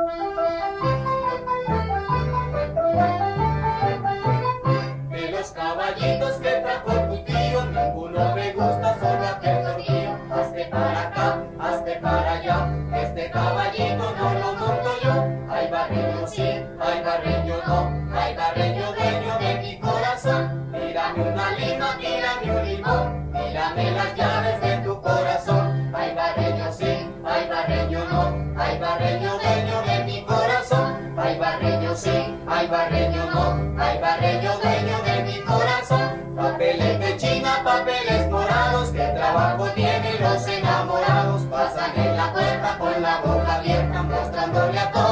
De los caballitos que trajo tu tío, ninguno me gusta, solo aquel tornillo. Hazte para acá, hazte para allá, este caballito no lo monto yo. Ay, barreño sí, ay, barreño no, ay, barreño dueño de mi corazón. Tírame una lima, tírame un limón, tírame las llaves de tu corazón. Ay, barreño sí, ay, barreño no, ay, barreño dueño de mi corazón. Ay, barreño sí, ay, barreño no, ay, barreño dueño de mi corazón. Papeles de China, papeles morados, ¿qué trabajo tienen los enamorados? Pasan en la puerta con la boca abierta, mostrándole a todos